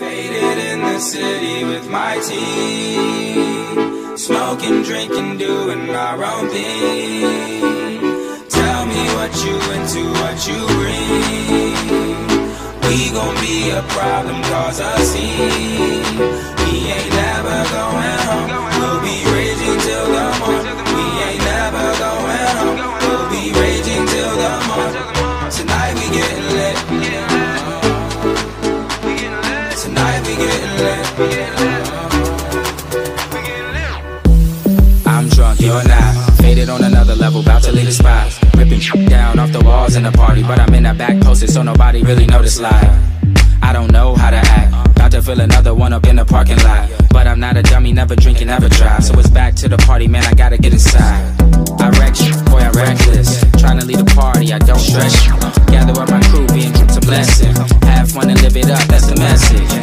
Faded in the city with my team, smoking, drinking, doing our own thing. Tell me what you into, what you bring. We gon' be a problem, cause a scene. We ain't never going home. We'll be raging till the morning. We ain't never going home. We'll be raging till the morning. Tonight we getting lit. Tonight we getting lit. I'm drunk, you're not. Faded on another level, about to leave the spot. Ripping down off the walls in the party, but I'm in the back posted, so nobody really noticed live. I don't know how to act. About to fill another one up in the parking lot, but I'm not a dummy, never drinking, never drive. So it's back to the party, man, I gotta get inside. I wreck shit, boy, I reckless. Tryna lead a party, I don't stress. Gather up my crew, being true to blessing. Have fun and live it up, that's the message.